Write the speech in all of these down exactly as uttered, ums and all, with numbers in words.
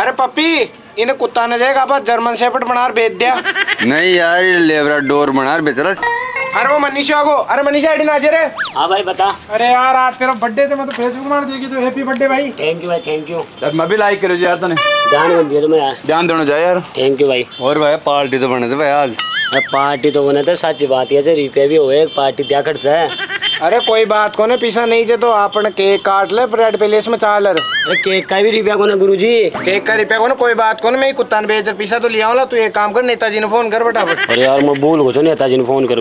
अरे पप्पी इन्हें कुत्ता न जाएगा आप जर्मन शेफर्ड बना बेच दिया। नहीं यार लेब्राडोर बना बेच रहा। अरे वो मनीषा को, अरे मनीषा आईडी ना रे। हाँ भाई बता। अरे यार आज तेरा बर्थडे थे, मैं तो फेसबुक मार देगी तो हैप्पी बर्थडे भाई। थैंक यू भाई थैंक यू। यार मैं भी लाइक करो यार, तूने ध्यान बन दिया तुम्हें यार, ध्यान देना चाहिए यार। थैंक यू भाई। और भाई पार्टी तो बने थे भाई आज। पार्टी तो बने थे, सच बात है रुपये भी हुए, पार्टी दिया खर्च है। अरे कोई बात को ने पीछा नहीं जे तो आपन केक काट ले रेड पैलेस में चाल। अरे केक का भी रुपया को ना गुरुजी, केक का रुपया को ना कोई बात को ना, मैं कुत्ता ने बेच पीछा तो लिया होला। तू एक काम कर नेताजी ने फोन कर फटाफट। अरे यार मैं भूल गो नेताजी ने फोन कर।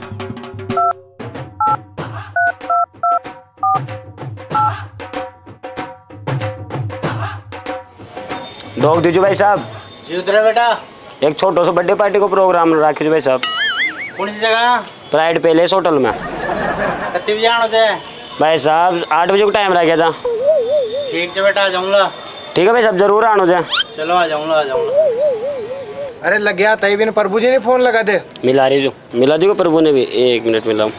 डॉग दीजिए भाई साहब। जी उधर बेटा एक छोटो सा बर्थडे पार्टी को प्रोग्राम रखिए भाई साहब। कौन सी जगह? प्राइड पैलेस होटल में। कितने बजे आना है भाई साहब? आठ बजे को टाइम रह गया था। ठीक है बेटा आ जाऊंगा। ठीक है भाई साहब जरूर आना जाए। चलो आ जाऊंगा आ जाऊंगा। अरे लग गया तई भी प्रभु जी ने फोन लगा दे। मिला रही जो मिला दी को प्रभु ने भी, एक मिनट मिलाऊं।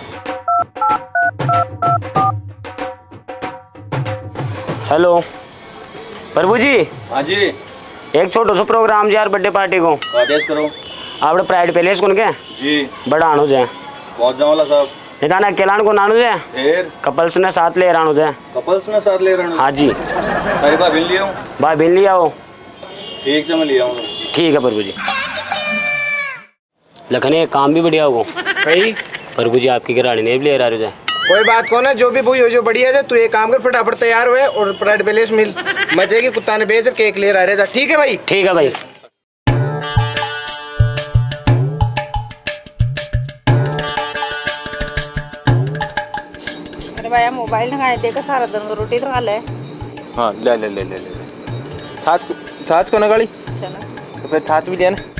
हेलो प्रभु जी। हाँ जी एक छोटो सा प्रोग्राम यार बर्थडे पार्टी को आदेश करो। आप प्राइड पैलेस कौन के जी बड़ा आनो जाए। पहुंच जाओ वाला साहब। निदान अकेला को नानो जाए, फिर कपल्स ने साथ ले रानो जाए। कपल्स ने साथ ले रहा। हाँ जी अरे बा बिल लिया हूँ। भाई बिल लिया हो। ठीक है मैं लिया हूँ। ठीक है प्रभु जी। लखने काम भी बढ़िया हो भाई प्रभु जी, आपकी घराड़ी ने भी ले रहा जाए। कोई बात को ना, जो भी हुई हो जो बढ़िया है। तू एक काम कर फटाफट तैयार हुए और प्राइड पैलेस मिल मजे की कुत्ता ने बेच केक ले रहा है। ठीक है भाई। ठीक है भाई। अरे भाई मोबाइल लगाए देखा सारा दिन रोटी तो खा ले। हाँ ले ले ले ले ले छाछ छाछ को ना गाड़ी तो फिर छाछ भी दिया ना।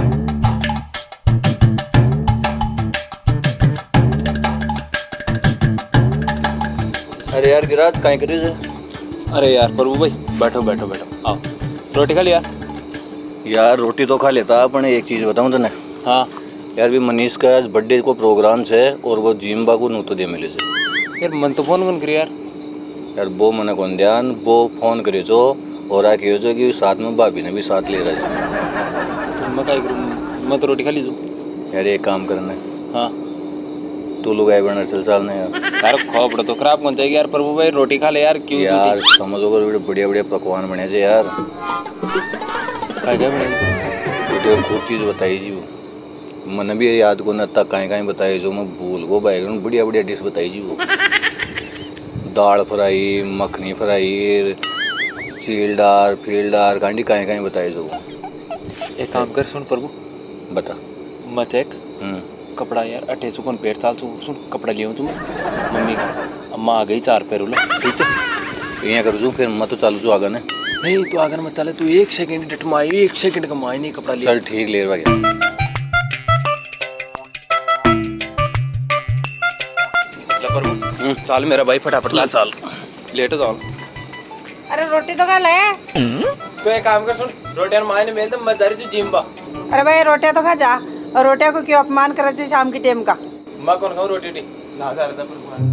अरे यार गिराज कहीं करी से। अरे यार प्रभु भाई बैठो बैठो बैठो आओ रोटी खा लिया। यार रोटी तो खा लेता अपन, एक चीज़ बताऊँ तने। हाँ यार भी मनीष का आज बर्थडे को प्रोग्राम है और वो जिम बागू नू तो दे मिले से। यार मन तो फोन कौन करी यार। यार वो मने कौन ध्यान वो फोन करे जो और आके जो कि साथ में भाभी ने भी साथ ले रहा है। मैं क्या करूँ, मैं तो रोटी खा ली तू। यार एक काम करना है। हाँ तू लोग आए बना चल साल ने यार। यार खोपड़ा तो खराब कौन जाएगी यार प्रभु भाई, रोटी खा ले यार। क्यों यार समझो कर बढ़िया बढ़िया पकवान बने से यार। क्या क्या बने खूब चीज़ बताई जी वो मैंने भी याद को न तक कहीं कहीं बताई जो मैं भूल गो बैगन बढ़िया बढ़िया डिश बताई जी वो। दाल फ्राई, मखनी फ्राई, चीलदार फीलदार कांडी कहीं कहीं बताई जो। एक काम कर सुन प्रभु बता मत एक कपड़ा यार अठे सुन पेट साल सु सुन कपड़ा लियो तुम मम्मी का। अम्मा आ गई चार पैर उला ठीक है यहाँ कर जू फिर मैं तो चालू जू आगा ने। नहीं तो आगर मत चले तू एक सेकंड डट माई एक सेकंड का माई नहीं कपड़ा लिया। चल ठीक ले रहा गया। चाल मेरा भाई फटाफट ला चाल लेट हो जाओ। अरे रोटी तो खा ले। तो एक काम कर सुन रोटियां माई ने मेल तो मजदारी जो जिम बा। अरे भाई रोटियां तो खा जा, और रोटियां को क्यों अपमान करे छे शाम की टाइम का। मैं कौन खाऊं रोटी डी ना जा रहा पर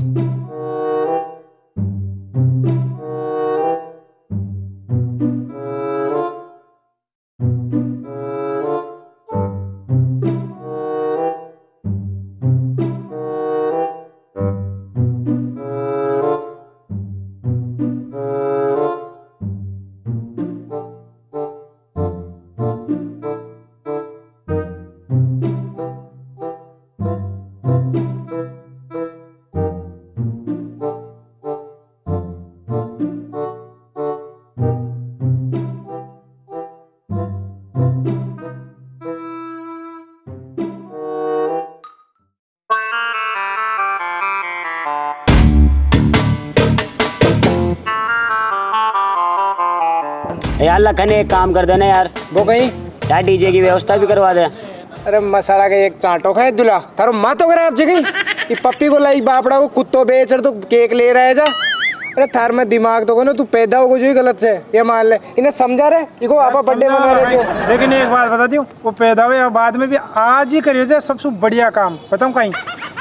यार लखन एक काम कर देना यार। वो कहीं यार डीजे की व्यवस्था भी करवा दे। अरे मसाला का एक चाटो खाए दुला थारो माँ तो करे आप जगह ये पप्पी को लाई बापड़ा को कुत्तो बेच तो केक ले रहा है जा। अरे थार में दिमाग तो को ना तू पैदा हो जो गलत से ये मान ले इन्हें समझा रहे इको आपा बर्थडे मना रहे थे। लेकिन एक बात बता दूं वो पैदा हुए बाद में भी आज ही करियो सबसे बढ़िया काम बताऊं कहीं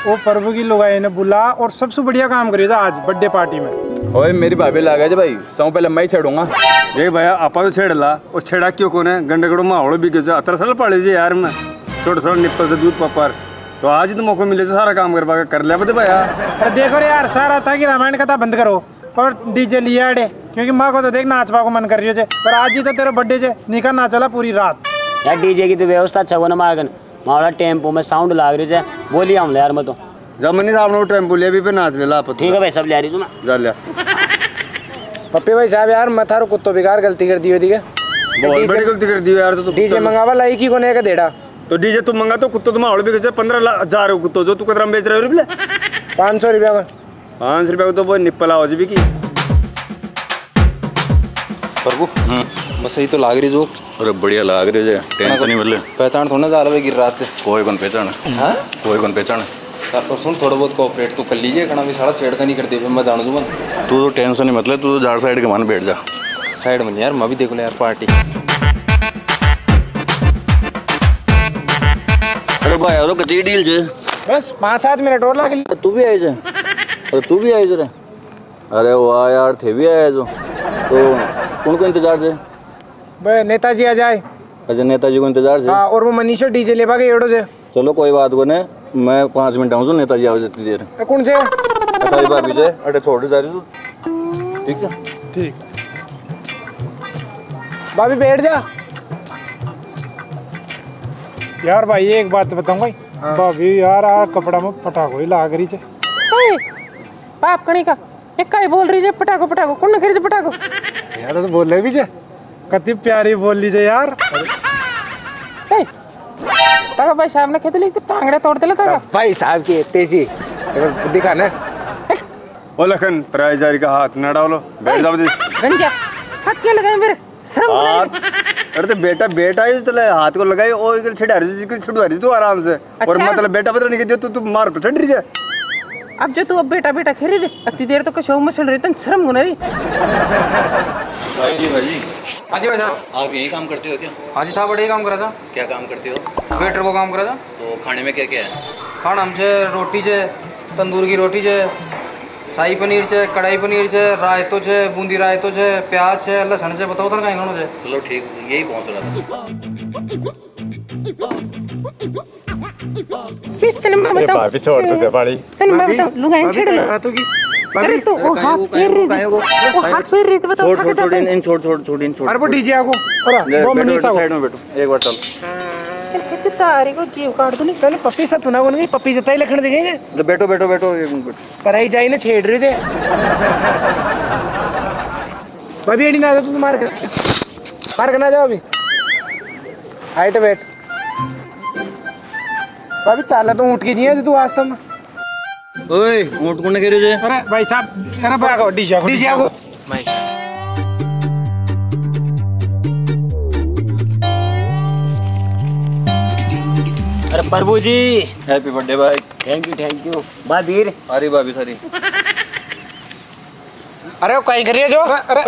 वो प्रभु की लुगाई ने बुला और सबसे बढ़िया काम करिए आज बर्थडे पार्टी में। ओए मेरी भाभी लगा जे भाई सौ पहले मैं ही छेड़ूंगा। देख भैया आपा तो छेड़ला और छेड़ा क्यों कोने गंडगड़ो माहौल भी गयो अतर साल पड़े जे यार मैं छोटे छोटे निप्पल से दूध पपर तो आज ही तो मौका मिले तो सारा काम करवा कर लिया बते भैया। अरे देखो रे यार सारा था कि रामायण कथा बंद करो और डीजे लिया अड़े क्योंकि माँ को तो देख नाचवा को मन कर रही है पर आज ही तो तेरा बर्थडे से निकल ना चला पूरी रात। यार डीजे की तो व्यवस्था अच्छा हुआ ना मारगन मारा टेम्पो में साउंड लाग रही है बोलिए हम यार मैं तो जब मैंने सामने टेम्पो ले भी पे नाच लेला आप ठीक है भाई सब ले आ रही तुम जा लिया। पप्पी भाई साहब यार मैं थारो कुत्तो बेकार गलती कर दी होती है बहुत बड़ी गलती कर दी यार। तो डीजे मंगावा लाई की कोने का देड़ा तो डीजे तू मंगा तो कुत्तो तो माहौल भी गयो पंद्रह हजार हो कुत्तो जो तू कतरा बेच रहे हो रुपये पाँच सौ रुपया में पाँच सौ रुपया को तो वो निप्पल आवाज भी की प्रभु बस यही तो लाग रही जो। अरे बढ़िया लाग रही है टेंशन नहीं मतलब पहचान थोड़ा जा रहा है गिर रात से कोई कौन पहचान हाँ कोई कौन पहचान तो सुन थोड़ा बहुत कोऑपरेट तो कर लीजिए कना भी सारा छेड़का नहीं करते मैं जान दूँ तू तो टेंशन नहीं मतलब तू तो झाड़ साइड के मान बैठ जा साइड में यार मैं भी देख लो यार पार्टी। अरे भाई यार कती डील जे बस पाँच सात मिनट और लगे। तू भी आई जे अरे तू भी आई जे अरे वाह यार थे भी आया जो तो कौन को इंतजार से भाई नेताजी आ जाए। अच्छा नेताजी को इंतजार से हाँ और वो मनीषा डीजे ले पाके एड़ो से चलो कोई बात को नहीं मैं पाँच मिनट आऊँ नेताजी आओ जितनी देर कौन से तारी भाभी से अरे छोड़ जा रही तू ठीक है ठीक भाभी बैठ जा। यार भाई एक बात बताऊं भाई हाँ। भाभी यार आ कपड़ा में पटाखो ही लाग रही है बाप कणी का एक का बोल रही है पटाखो पटाखो कौन खरीदे पटाखो यार तो बोल रहे भी जे कति प्यारी बोल लीजिए यार। ताका भाई साहब ने कहते लिख टांगड़े तोड़ दे लगा भाई साहब की तेजी दिखा ना ओ लखन प्राइजारी का हाथ न डालो बैठ जाओ रंजा हाथ क्या लगाए मेरे शर्म हाथ अरे तो बेटा बेटा ही तो हाथ को लगाई और छिड़ा रही छिड़वा रही तू आराम से और मतलब बेटा पता नहीं तू तू मार पे चढ़ रही है अब जो तू अब बेटा बेटा खेल रही अति देर तो कशो मसल रही तन शर्म होना रही। भाई जी भाई जी हाँ जी भाई साहब आप यही काम करते हो क्या? हाँ जी साहब बड़े काम करा था। क्या काम करते हो? वेटर को काम करा था। तो खाने में क्या क्या है? खाना हमसे रोटी छे तंदूर की रोटी छे शाही पनीर छे कढ़ाई पनीर छे रायतो छे बूंदी रायतो छे प्याज छे लहसुन छे बताओ तो कहीं खाना छे। चलो ठीक यही पहुँच रहा तने मैं बताऊं भाभी छोड़ दे पाड़ी तने मैं बताऊं लुगाई छेड़ ले तो की अरे तो वो हाथ फेर रही वो हाथ फेर रही तो बताओ छोड़ छोड़ इन छोड़ छोड़ छोड़ इन छोड़ अरे वो डीजे आगो अरे वो मनीषा साइड में बैठो एक बार चल कितने तारी को जीव काट दूं नहीं तने पप्पी सा तुना बन गई पप्पी जताई लखन दे गई तो बैठो बैठो बैठो एक मिनट पर आई जाई ना छेड़ रहे थे भाभी एडी ना तू मार कर मार करना जाओ अभी हाइट वेट भाभी चाला तो ऊँट की जी है तू वास्तव में ओए ऊँट कौन कह रहे थे? अरे भाई साहब अरे भागो डीजे आगो डीजे आगो अरे प्रभु जी हैप्पी बर्थडे भाई। थैंक यू थैंक यू भाभी अरे भाभी सारी अरे वो कहीं कर रही है जो अरे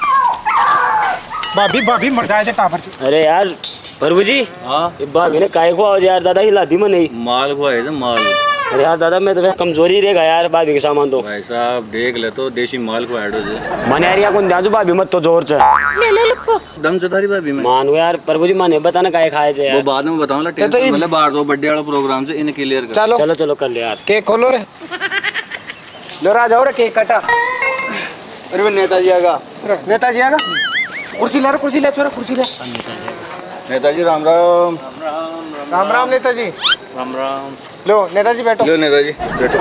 भाभी भाभी मर जाए टावर। अरे यार प्रभु जी हाँ भाभी ने काय को आज यार दादा हिला दी नहीं माल को है माल। अरे यार दादा मैं तो कमजोरी रहेगा यार भाभी के सामान तो भाई साहब देख ले तो देसी माल को ऐड हो जाए मन यार यहाँ कौन जाजू भाभी मत तो जोर से ले ले लपको दम से थारी भाभी में मानो यार प्रभु जी माने बताना काय खाए थे वो यार बाद में बताऊंगा टेंशन मतलब बाहर दो बर्थडे वाला प्रोग्राम से इन क्लियर कर चलो चलो चलो कर ले यार केक खोलो रे लो राजा हो रे केक काटा। अरे नेताजी आगा नेताजी आगा कुर्सी ला कुर्सी ले छोरा कुर्सी ले नेताजी राम राम राम राम नेताजी राम राम लो नेताजी बैठो लो नेताजी बैठो।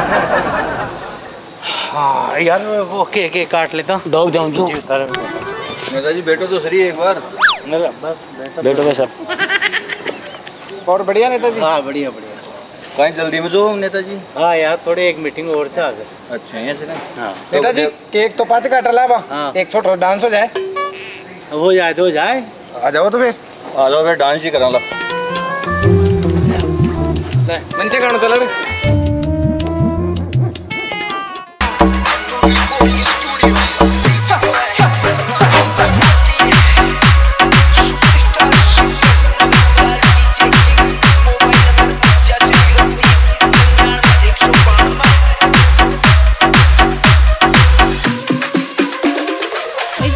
हाँ यार वो के के काट लेता डॉग जाऊं जो नेताजी बैठो तो सही एक बार बस बैठो भाई सब और बढ़िया नेताजी। हाँ बढ़िया बढ़िया कहीं जल्दी में जो नेताजी। हाँ यार थोड़ी एक मीटिंग और से आ गए। अच्छा यहाँ से हाँ नेताजी केक तो पाँच काटा ला बा हाँ। एक छोटा डांस हो जाए हो जाए तो हो जाए आ जाओ तो फिर आ जाओ फिर डांस ही करा ला मन से गाना चला रे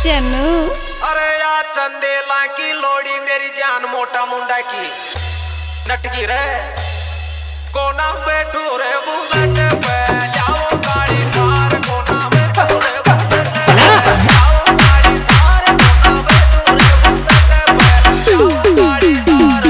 चन्नू। अरे या चंदेला की लोड़ी मेरी जान मोटा मुंडा की नटकी रे कोना बैठू रे बुलेट पे जाओ गाड़ी थार कोना बैठू रे बुलेट पे जाओ गाड़ी थार कोना बैठू रे बुलेट पे जाओ गाड़ी थार।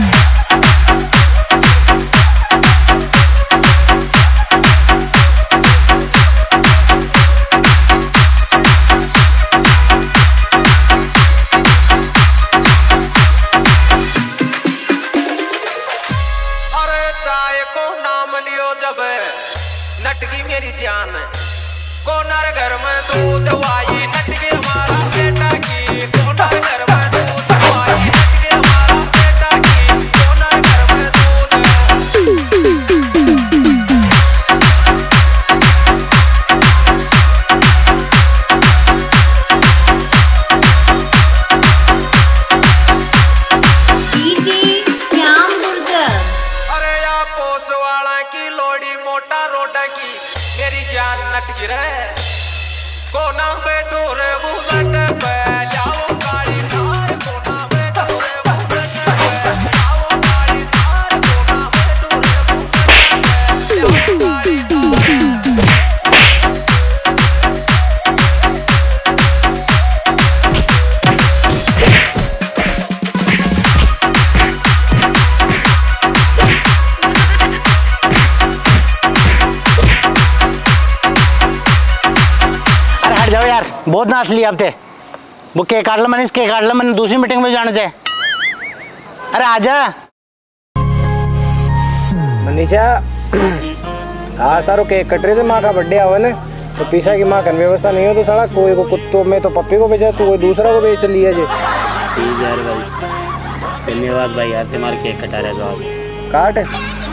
नटकी मेरी जान कोनार घर में दूध वाई नटकी हमारा बेटा की कोनार घर में दूध वाई नटकी हमारा बेटा की कोनार घर में दूध। डीजे श्याम गुर्जर। अरे या पोस वाला की लोड़ी मोटा रोटा की मेरी जान नटकी रे कोना बैठो रे बुलेट पे जाओ गाड़ी थार कोना बैठो रे बुलेट पे जाओ गाड़ी थार कोना बैठो रे बुलेट पे जाओ गाड़ी थार। जाओ यार बहुत नाच लिया अब ते वो केक काट लो मैंने इस केक काट लो मैंने दूसरी मीटिंग में जाना चाहिए। अरे आजा मनीषा आज तारो केक कट रही थे माँ का बर्थडे आवा ना तो पीसा की माँ कर व्यवस्था नहीं हो तो साला कोई को कुत्तों में तो पप्पी को बेचा तू कोई दूसरा को बेच लिया जे। ठीक है यार भाई धन्यवाद भाई यार तुम्हारे केक कटा रहे तो आप काट।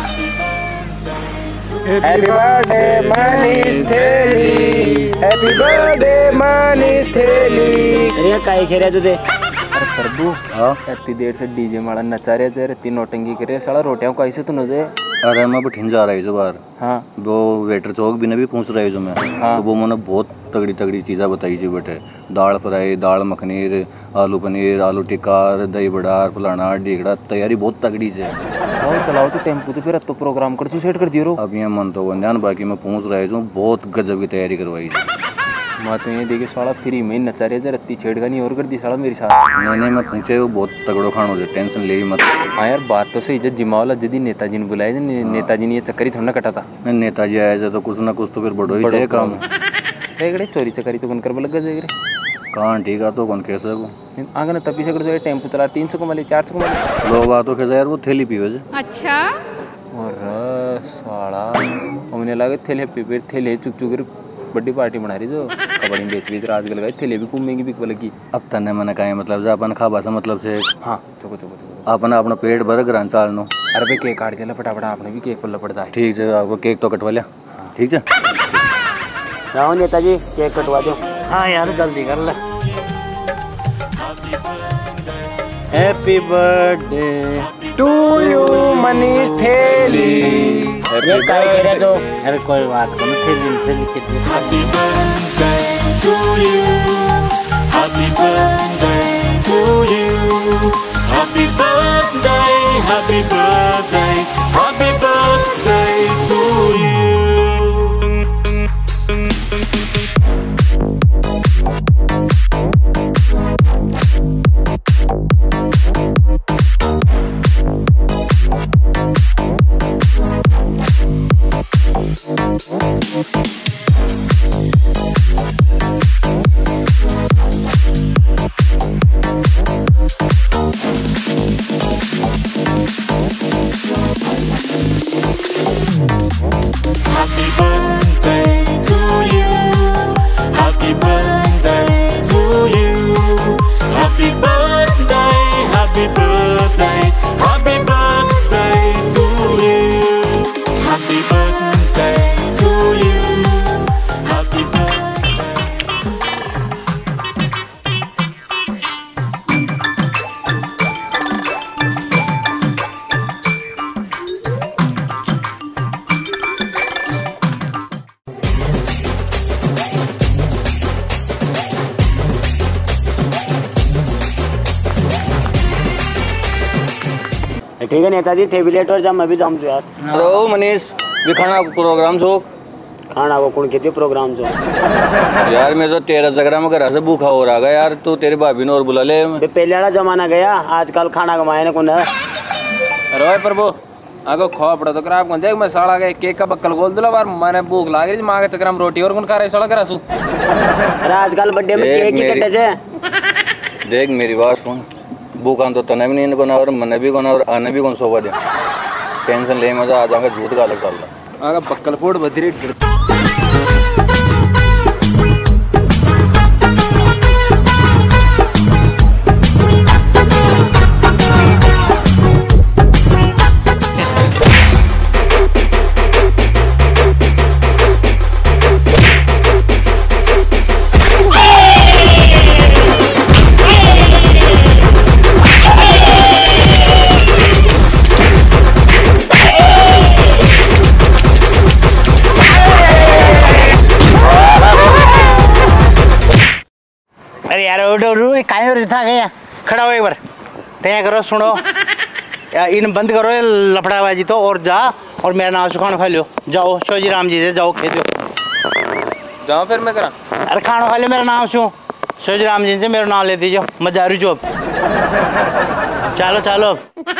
Happy birthday Manish Theli happy birthday Manish Theli. अरे काहे खेरे तुझे? अरे प्रभु हाँ इतनी देर से डीजे माड़ा नचा रहे थे इतनी नोटंगी करे साला रोटियां को ऐसे तूने दे। अरे मैं बठिन जा रहा है जो बार हाँ वो वेटर चौक भी ने भी पूछ रहा है जो मैं हाँ तो वो मैंने बहुत तगड़ी तगड़ी चीज़ें बताई जी बेटे दाल फ्राई दाल मखनीर आलू पनीर आलू टिक्का दही बड़ार फलाना ढीगड़ा तैयारी बहुत तगड़ी से आओ चलाओ तो टेम्पो तो फिर तो प्रोग्राम कर तू सेट कर दियो। अब ये मन तो ध्यान बाकी मैं पूछ रहा हूँ बहुत गजब की तैयारी करवाई जी। मैं तो ये देखे साला फ्री में नचा रहे थे रत्ती छेड़गा नहीं और कर दी साला मेरे साथ। नहीं नहीं मैं पूछे वो बहुत तगड़ो खानो से टेंशन ले मत। हाँ यार बात तो सही जब जिमावला जदी नेताजी ने बुलाया ने, नेताजी ने ये चक्कर ही थोड़ा कटा था। नहीं नेताजी आए थे तो कुछ ना कुछ तो फिर बड़ो ही चाहिए काम। देख चोरी चकारी तो कौन कर लग गए देख रहे कहाँ ठीक है तो कौन कैसे को आगे ना तभी से कर टेम्पो चला तीन सौ कमा चार सौ कमा लोग आ तो कैसे यार वो थैली पीवे से। अच्छा और साला हमने लगे थैले पीपे थैले चुक चुक कर बड़ी पार्टी बना रही जो कबड्डी में बेच भी आजकल गए थैले भी घूमेंगी बिक लगी। अब तने मैंने कहा मतलब से अपन खाबा सा मतलब से हाँ चुको चुको चुको अपन अपना पेट भर ग्रां चाल नो। अरे भाई केक काट दिया फटाफट आपने भी केक पल्ला पड़ता है। ठीक है आपको केक तो कटवा लिया ठीक है राहुल नेताजी केक कटवा दो। हाँ यार जल्दी कर ले। Happy birthday to you Manish थेली। ये काय कह रहे जो? अरे कोई बात को नहीं थेली से लिख दे। Happy birthday to you. Happy birthday to you. Happy birthday, happy birthday, happy birthday to you. ठीक है नेताजी थे भी लेट और जब मैं भी जाऊँ यार। अरे ओ मनीष भी खाना प्रोग्राम छो खाना को कौन कहती प्रोग्राम छो यार मैं तो तेरह जगरा में घर से भूखा हो रहा है यार तू तेरी भाभी ने और बुला ले पहले वाला जमाना गया आजकल खाना कमाए ना कौन है। अरे भाई प्रभु आगो खो पड़ा तो खराब कौन देख मैं साला गए केक का बक्कल बोल दिला बार मैंने भूख लाग रही मां के चक्कर में रोटी और कौन खा रहे साला करा सु अरे आजकल बर्थडे में केक ही कटे जे देख मेरी बात सुन भूखा तो तने भी नहीं बना और मने भी बना और आने भी कौन सोवा दे टेंशन ले मजा आ जाऊंगा झूठ का अलग चल रहा आगा बक्कल पोड़ बदरी अरे यार काहे रिथा गया खड़ा हो एक बार तय करो सुनो इन बंद करो ये लफड़ाबाजी तो और जा और मेरा नाम से खाना खा लियो जाओ शिवजी राम जी से जाओ खेत जाओ फिर मैं करा अरे खाना खा लियो मेरा नाम से शिवजी राम जी से मेरा नाम ले दीजिए मैं जा रही हूँ अब चलो चलो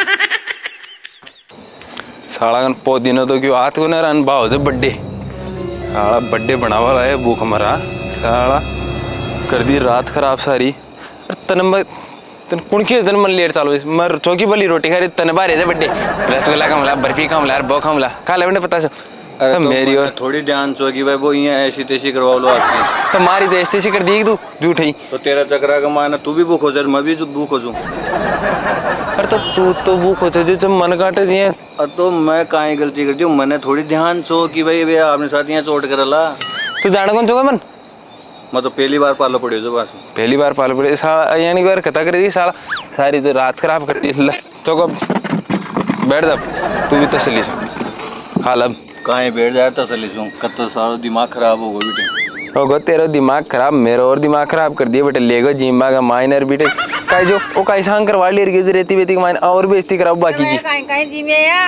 साला कन पौ दिनों तो क्यों हाथ को ना रन भाव से बर्थडे साला बर्थडे बना वाला है भूख मरा साला कर दी रात खराब सारी तन मैं तन कुण की तन मन लेट चालू मर चौकी बली रोटी खा रही तन बारे जा बर्थडे रसगुल्ला खामला बर्फी खामला यार बो खामला खा ले बने पता अरे तो मेरी और थोड़ी ध्यान चौकी भाई वो यहाँ ऐसी तैसी करवा लो आपकी तो मारी तो ऐसी तैसी कर दी तू झूठ ही तो तेरा चक्रा का माना तू भी भूख हो जाए मैं भी भूख हो जाऊँ अरे तो तू तो भूख हो जाए जब मन काटे दिए तो मैं कहाँ गलती करती हूँ मैंने थोड़ी ध्यान छो कि भाई भैया आपने साथ यहाँ चोट करला तू जाने कौन चुका मन मैं तो पहली बार पालो पड़ी जो बस पहली बार पालो पड़ी साला यानी बार कथा कर दी साला सारी तो रात खराब कर दी तो कब बैठ जा तू भी तसली से हाल अब कहाँ बैठ जाए तसली से कत सारा दिमाग खराब होगा बेटे होगा तेरा दिमाग खराब मेरा और दिमाग खराब कर दिया बेटे लेगो जिम्बा का माइनर बेटे काई जो वो काई सांग करवा ले रही रहती बेटी का माइनर और बेइज्जती कराओ बाकी की काई काई जिमे या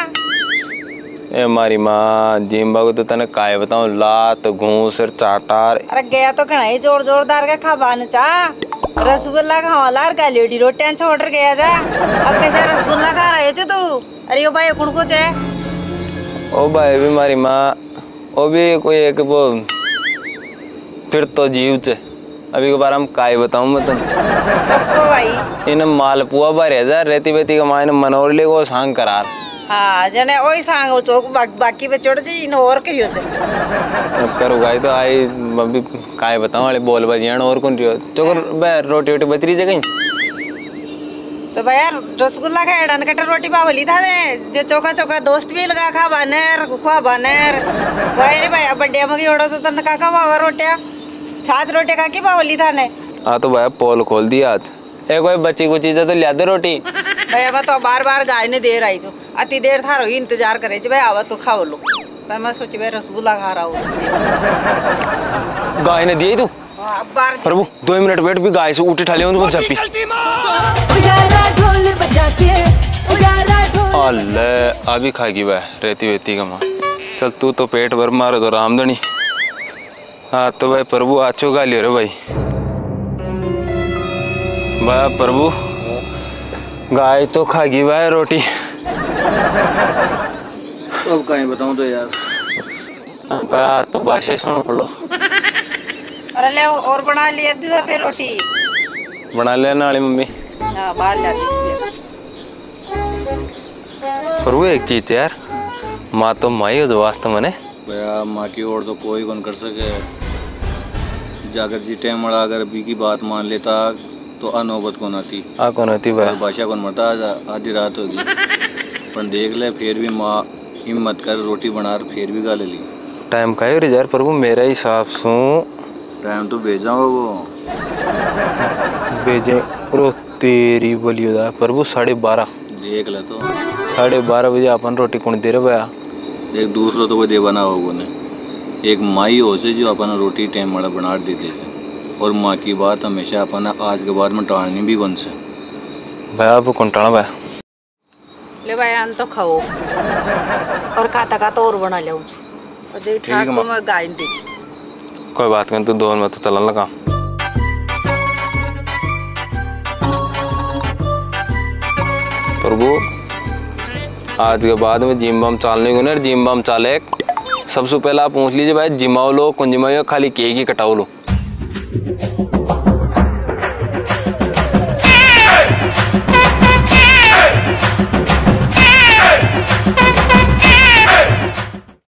ए मारी माँ जिम्बा को तो तने काय बताऊं लात घूस और चाटार अरे गया तो कढ़ाई जोर जोरदार का खाबान चा रसगुल्ला खावाला और गालियोडी रोटियां छोड़ गया जा अब कैसे रसगुल्ला खा रहे हो तू अरे ओ भाई कौन कुछ है ओ भाई भी मारी माँ ओ भी कोई एक वो फिर तो जीव चे अभी के बारे में काय बताऊं मैं तुम सबको भाई इन मालपुआ भरे जा रेती बेती का मायने मनोरले को सांग करार हाँ जने ओई सांग चौक बाकी पे छोड़ जी इन और करियो चे अब करो गाय तो आई अभी काय बताऊं वाले बोल बजियान और कौन रियो चोकर बे रोटी वोटी बच रही जगह तो भाई यार रसगुल्ला का एडन कटर रोटी पावली था ने जो चौका चौका दोस्त भी लगा खा बनेर खुआ बनेर भाई रे भाई बर्थडे में की ओडो तो तन का का पावा रोटियां छाछ रोटी का की पावली था ने हाँ तो भाई पोल खोल दिया आज ए कोई बच्ची को चीज तो लिया दे रोटी भाई मैं तो बार बार गाय ने देर आई जो अति देर था रही इंतजार करे भाई आवा तो खाओ लो पर मैं सोची भाई रसगुल्ला खा रहा हूँ गाय ने दिए तू प्रभु दो मिनट वेट भी गाय से उठी ठाली उनको झप्पी अल्ले अभी खाएगी वह रेती वेती का माँ चल तू तो पेट भर मारो तो रामधनी हाँ तो भाई प्रभु आचो गा लियो रे भाई भाई प्रभु गाय तो खागी वह रोटी अब कहीं बताऊं तो यार तो भाषा सुनो पड़ो अरे ले और बना लिया थी फिर रोटी बना लेना वाली मम्मी हाँ बाहर जाती प्रभु एक चीज यार माँ तो माई हो जो वास्तव में भैया माँ की ओर तो कोई कौन कर सके जाकर जी टाइम मड़ा अगर बी की बात मान लेता तो अनोबत कौन आती आ कौन आती भाई भाषा कौन मरता आधी रात होगी पर देख ले फिर भी माँ हिम्मत कर रोटी बना फिर भी गा ले ली टाइम का है यार प्रभु मेरा हिसाब से टाइम तो भेजा हो वो भेजे रो तेरी बलियो प्रभु साढ़े बारह देख ले तो साढ़े बारह बजे अपन रोटी कौन दे रहे भैया एक दूसरा तो वो दे बना होगा ने एक माई हो से जो अपन रोटी टाइम मड़ा बना देते थे और माँ की बात हमेशा अपन आज के बाद में टालनी भी कौन से भैया आप कौन टाला भैया ले भाई आन तो खाओ और खाता खाता और बना लिया और जे छाछ तो मैं गाय दी कोई बात नहीं, तू दोन में तो तलन लगा। प्रभु आज के बाद में जिम बम चालने को ना जिम बम चाले सबसे पहले आप पूछ लीजिए भाई जिमाओ लो कौन जिमाओ खाली केक ही कटाओ लो।